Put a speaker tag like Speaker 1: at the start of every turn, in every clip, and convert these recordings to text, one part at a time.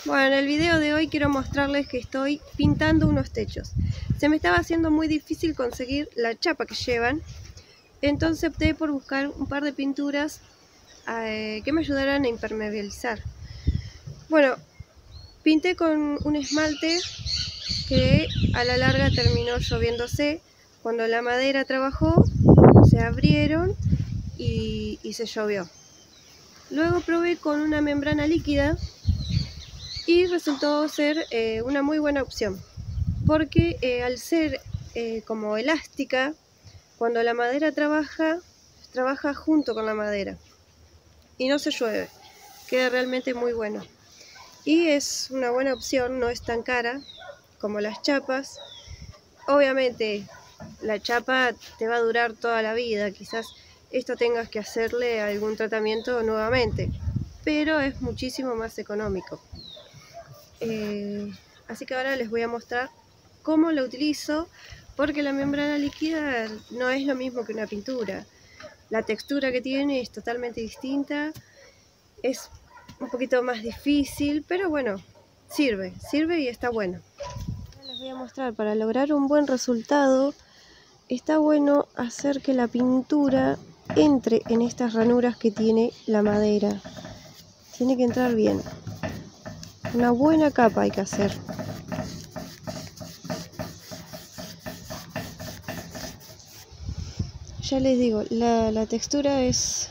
Speaker 1: Bueno, en el video de hoy quiero mostrarles que estoy pintando unos techos. Se me estaba haciendo muy difícil conseguir la chapa que llevan, entonces opté por buscar un par de pinturas que me ayudaran a impermeabilizar. Bueno, pinté con un esmalte que a la larga terminó lloviéndose. Cuando la madera trabajó, se abrieron y se llovió. Luego probé con una membrana líquida y resultó ser una muy buena opción, porque al ser como elástica, cuando la madera trabaja junto con la madera y no se llueve, queda realmente muy bueno. Y es una buena opción, no es tan cara como las chapas. Obviamente la chapa te va a durar toda la vida, quizás esto tengas que hacerle algún tratamiento nuevamente, pero es muchísimo más económico. Así que ahora les voy a mostrar cómo la utilizo, porque la membrana líquida no es lo mismo que una pintura. La textura que tiene es totalmente distinta, es un poquito más difícil, pero bueno, sirve y está bueno. Ahora les voy a mostrar, para lograr un buen resultado, está bueno hacer que la pintura entre en estas ranuras que tiene la madera. Tiene que entrar bien. Una buena capa hay que hacer. Ya les digo, la textura es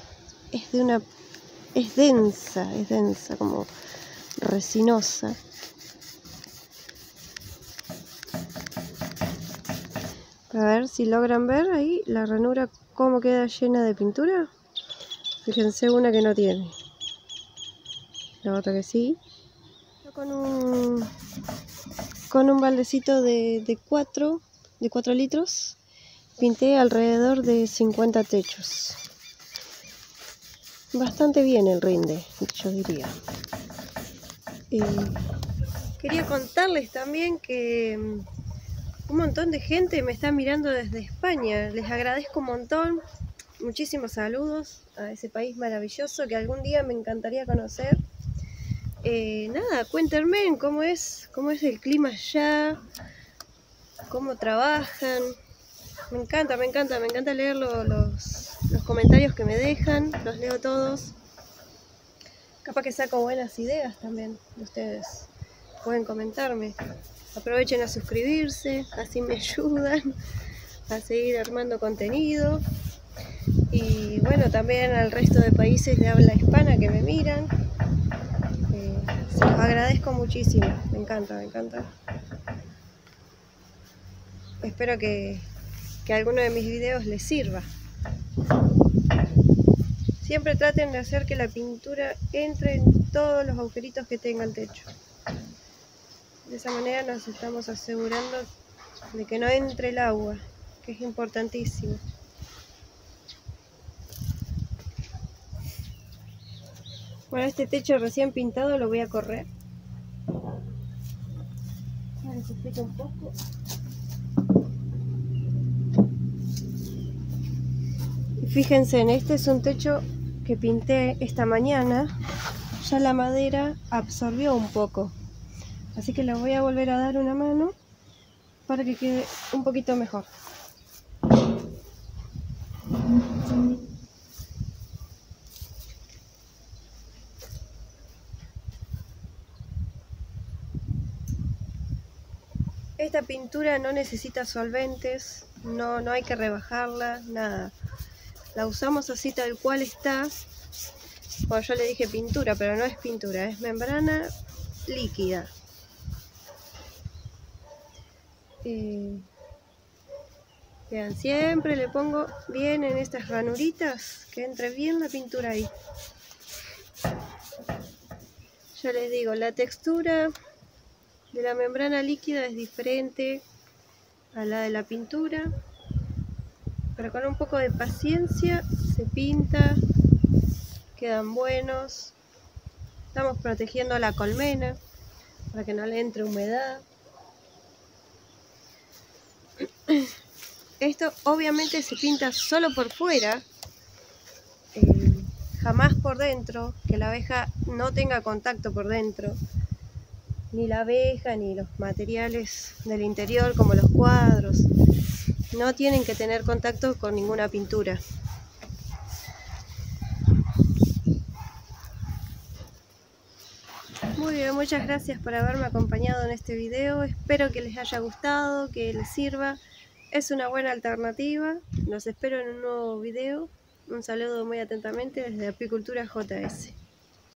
Speaker 1: densa, como resinosa. A ver si logran ver ahí la ranura cómo queda llena de pintura. Fíjense una que no tiene, la otra que sí. Yo con un baldecito de 4 litros pinté alrededor de 50 techos. Bastante bien el rinde, yo diría. Quería contarles también que un montón de gente me está mirando desde España. Les agradezco un montón. Muchísimos saludos a ese país maravilloso que algún día me encantaría conocer. Nada, cuéntenme cómo es el clima allá, cómo trabajan. Me encanta leer los comentarios que me dejan, los leo todos. Capaz que saco buenas ideas también de ustedes. Pueden comentarme. Aprovechen a suscribirse, así me ayudan a seguir armando contenido. Y bueno, también al resto de países de habla hispana que me miran. Se los agradezco muchísimo. Me encanta. Espero que alguno de mis videos les sirva. Siempre traten de hacer que la pintura entre en todos los agujeritos que tenga el techo. De esa manera nos estamos asegurando de que no entre el agua, que es importantísimo. Bueno, este techo recién pintado lo voy a correr. Les explico un poco. Y fíjense, este es un techo que pinté esta mañana. Ya la madera absorbió un poco, así que le voy a volver a dar una mano para que quede un poquito mejor. Esta pintura no necesita solventes, no hay que rebajarla, nada. La usamos así tal cual está. Bueno, yo le dije pintura, pero no es pintura, es membrana líquida. Vean, siempre le pongo bien en estas ranuritas, que entre bien la pintura ahí. Ya les digo, la textura de la membrana líquida es diferente a la de la pintura, pero con un poco de paciencia se pinta, quedan buenos. Estamos protegiendo la colmena para que no le entre humedad. Esto obviamente se pinta solo por fuera, jamás por dentro, que la abeja no tenga contacto por dentro. ni la abeja, ni los materiales del interior como los cuadros. No tienen que tener contacto con ninguna pintura. Muy bien, muchas gracias por haberme acompañado en este video. Espero que les haya gustado, que les sirva. Es una buena alternativa. Los espero en un nuevo video. Un saludo muy atentamente desde Apicultura JS.